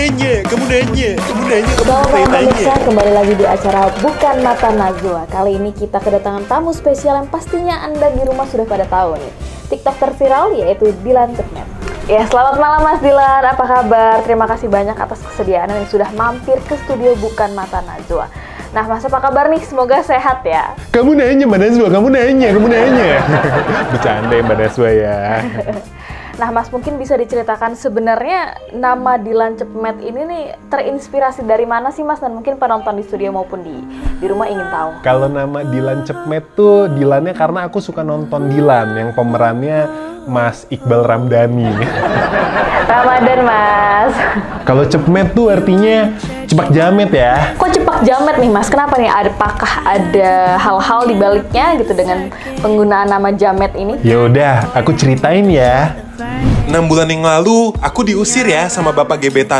nanya, Selamat malam pemirsa, kembali lagi di acara Bukan Mata Najwa. Kali ini kita kedatangan tamu spesial yang pastinya Anda di rumah sudah pada tahu nih. TikTok terviral yaitu Dilan Cepmet. Ya, selamat malam Mas Dilan, apa kabar? Terima kasih banyak atas kesediaan yang sudah mampir ke studio Bukan Mata Najwa. Nah Mas, apa kabar nih? Semoga sehat ya. Kamu nanya Mbak Najwa, kamu nanya. Bercanda ya Mbak Najwa ya. Nah Mas, mungkin bisa diceritakan sebenarnya nama Dilan Cepmet ini nih terinspirasi dari mana sih Mas? Dan mungkin penonton di studio maupun di rumah ingin tahu. Kalau nama Dilan Cepmet tuh Dilannya karena aku suka nonton Dilan yang pemerannya Mas Iqbal Ramdhani. Ramadan Mas. Kalau Cepmet tuh artinya cepak jamet ya. Kok cepak jamet nih Mas? Kenapa nih? Apakah ada hal-hal di baliknya gitu dengan penggunaan nama jamet ini? Yaudah, aku ceritain ya. 6 bulan yang lalu, aku diusir ya sama bapak gebetan.